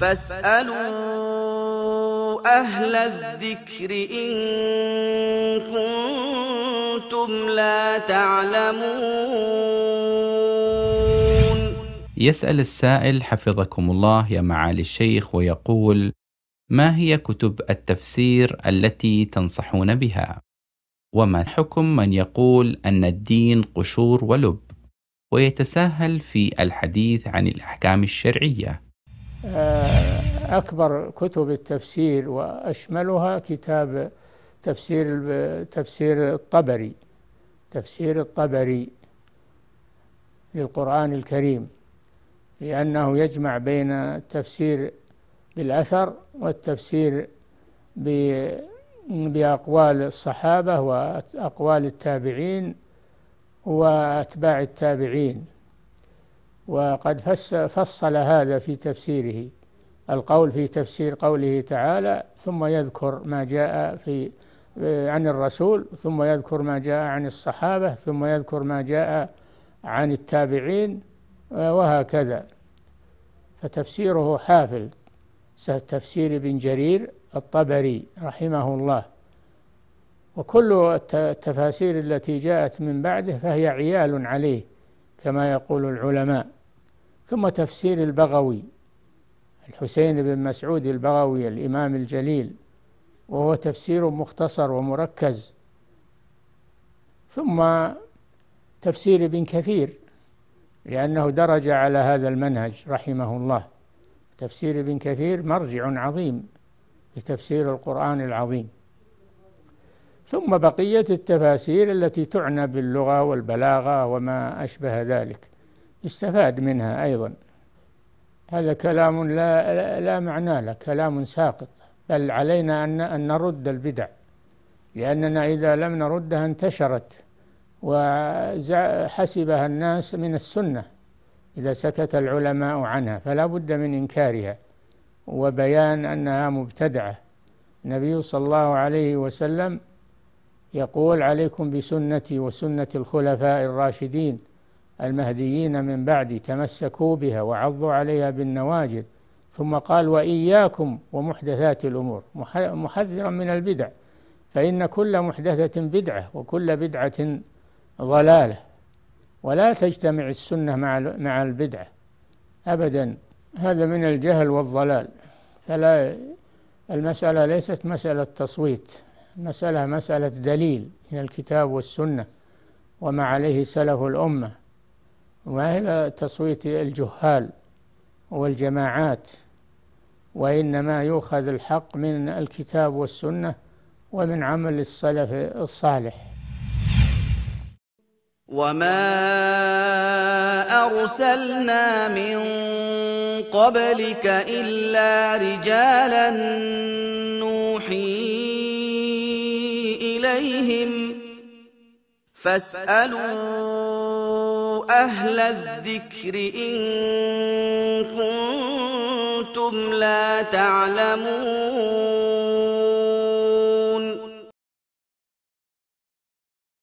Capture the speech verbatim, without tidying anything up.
فاسألوا أهل الذكر إن كنتم لا تعلمون. يسأل السائل حفظكم الله يا معالي الشيخ ويقول: ما هي كتب التفسير التي تنصحون بها؟ وما حكم من يقول أن الدين قشور ولب ويتساهل في الحديث عن الأحكام الشرعية؟ أكبر كتب التفسير وأشملها كتاب تفسير تفسير الطبري تفسير الطبري للقرآن الكريم، لأنه يجمع بين التفسير بالأثر والتفسير بأقوال الصحابة وأقوال التابعين وأتباع التابعين. وقد فصل هذا في تفسيره، القول في تفسير قوله تعالى ثم يذكر ما جاء في عن الرسول، ثم يذكر ما جاء عن الصحابة، ثم يذكر ما جاء عن التابعين، وهكذا. فتفسيره حافل، تفسير ابن جرير الطبري رحمه الله. وكل التفاسير التي جاءت من بعده فهي عيال عليه كما يقول العلماء. ثم تفسير البغوي، الحسين بن مسعود البغوي الإمام الجليل، وهو تفسير مختصر ومركز. ثم تفسير ابن كثير، لأنه درج على هذا المنهج رحمه الله. تفسير ابن كثير مرجع عظيم في تفسير القرآن العظيم. ثم بقية التفاسير التي تعنى باللغة والبلاغة وما أشبه ذلك يستفاد منها أيضا. هذا كلام لا, لا معنى له، كلام ساقط، بل علينا أن نرد البدع، لأننا إذا لم نردها انتشرت وحسبها الناس من السنة إذا سكت العلماء عنها، فلا بد من إنكارها وبيان أنها مبتدعة. النبي صلى الله عليه وسلم يقول: عليكم بسنتي وسنة الخلفاء الراشدين المهديين من بعدي، تمسكوا بها وعضوا عليها بالنواجذ. ثم قال: وإياكم ومحدثات الأمور، محذرا من البدع، فإن كل محدثة بدعة وكل بدعة ضلالة، ولا تجتمع السنة مع البدعة أبدا، هذا من الجهل والضلال. فلا، المسألة ليست مسألة تصويت، مسألة مسألة دليل من الكتاب والسنة وما عليه سلف الأمة، وما هي تصويت الجهال والجماعات، وإنما يؤخذ الحق من الكتاب والسنة ومن عمل السلف الصالح. وما أرسلنا من قبلك إلا رجالا نوحي إليهم فاسألوا أهل الذكر إن كنتم لا تعلمون.